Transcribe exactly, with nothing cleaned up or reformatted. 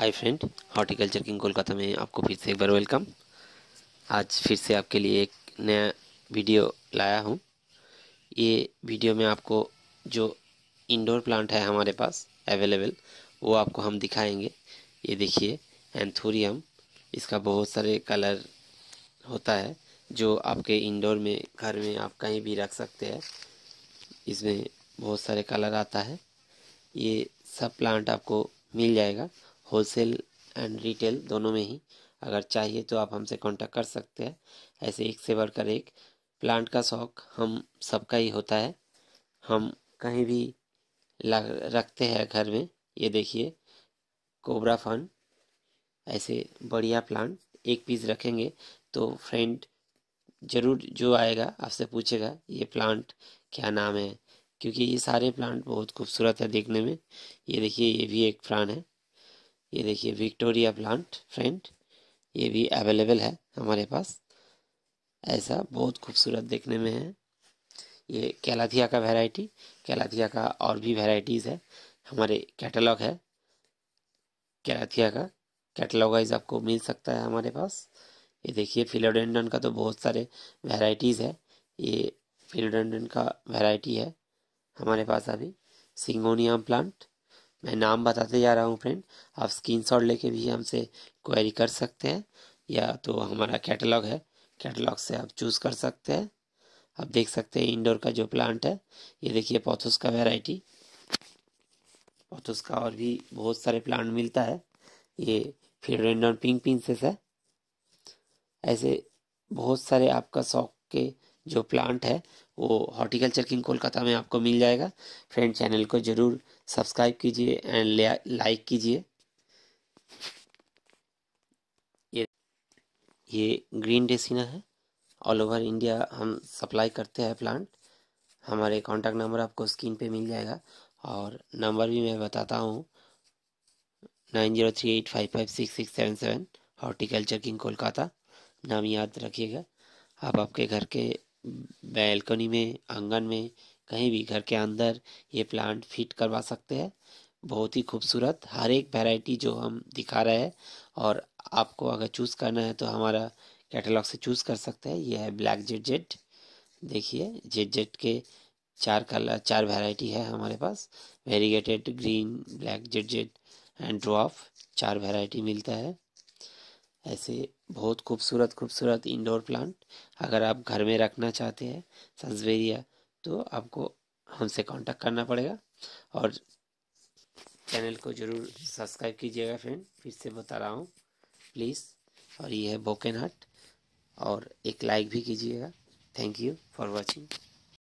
हाय friend, horticulture king Kolkata में आपको फिर से एक बार वेलकम। आज फिर से आपके लिए एक नया वीडियो लाया हूँ। ये वीडियो में आपको जो इंडोर प्लांट है हमारे पास अवेलेबल वो आपको हम दिखाएंगे। ये देखिए एंथोरियम, इसका बहुत सारे कलर होता है जो आपके इंडोर में घर में आप कहीं भी रख सकते हैं। इसमें बहुत सारे कलर आता है। ये सब प्लांट आपको मिल जाएगा होलसेल एंड रिटेल दोनों में ही। अगर चाहिए तो आप हमसे कांटेक्ट कर सकते हैं। ऐसे एक से बढ़कर एक प्लांट का शौक हम सबका ही होता है, हम कहीं भी लग रखते हैं घर में। ये देखिए कोबरा फन, ऐसे बढ़िया प्लांट एक पीस रखेंगे तो फ्रेंड जरूर जो आएगा आपसे पूछेगा ये प्लांट क्या नाम है, क्योंकि ये सारे प्लांट बहुत खूबसूरत है देखने में। ये देखिए ये भी एक प्लांट है। ये देखिए विक्टोरिया प्लांट फ्रेंड, ये भी अवेलेबल है हमारे पास। ऐसा बहुत खूबसूरत देखने में है। ये कैलाथिया का वैरायटी, कैलाथिया का और भी वैरायटीज़ है, हमारे कैटलॉग है। कैलाथिया का कैटलॉग वाइज आपको मिल सकता है हमारे पास। ये देखिए फिलोडेंड्रन का तो बहुत सारे वैरायटीज़ है। ये फिलोडेंड्रन का वैरायटी है हमारे पास अभी। सिंगोनियम प्लांट, मैं नाम बताते जा रहा हूँ फ्रेंड, आप स्क्रीनशॉट लेके भी हमसे क्वेरी कर सकते हैं, या तो हमारा कैटलॉग है, कैटलॉग से आप चूज़ कर सकते हैं। आप देख सकते हैं इंडोर का जो प्लांट है। ये देखिए पोथोस का वैरायटी, पोथोस का और भी बहुत सारे प्लांट मिलता है। ये फिलोडेंड्रन पिंक प्रिंसेस है। ऐसे बहुत सारे आपका शौक के जो प्लांट है वो हॉर्टिकल्चर किंग कोलकाता में आपको मिल जाएगा। फ्रेंड चैनल को ज़रूर सब्सक्राइब कीजिए एंड लाइक कीजिए। ये ये ग्रीन डेसिना है, ऑल ओवर इंडिया हम सप्लाई करते हैं प्लांट। हमारे कॉन्टैक्ट नंबर आपको स्क्रीन पे मिल जाएगा, और नंबर भी मैं बताता हूँ, nine zero three eight five five six six seven seven. Horticulture king Kolkata नाम याद रखिएगा। आप आपके घर के बैल्कनी में, आंगन में, कहीं भी घर के अंदर ये प्लांट फिट करवा सकते हैं। बहुत ही खूबसूरत हर एक वैरायटी जो हम दिखा रहे हैं, और आपको अगर चूज़ करना है तो हमारा कैटलॉग से चूज़ कर सकते हैं। ये है ब्लैक जेट जेट, देखिए जेट जेट के चार कलर, चार वैरायटी है हमारे पास। Variegated, green, black jet jet and dwarf, चार वैरायटी मिलता है। ऐसे बहुत खूबसूरत खूबसूरत इंडोर प्लांट अगर आप घर में रखना चाहते हैं सन्सवेरिया, तो आपको हमसे कांटेक्ट करना पड़ेगा, और चैनल को ज़रूर सब्सक्राइब कीजिएगा फ्रेंड, फिर से बता रहा हूँ प्लीज़। और ये है बोकेन हट, और एक लाइक भी कीजिएगा। Thank you for watching.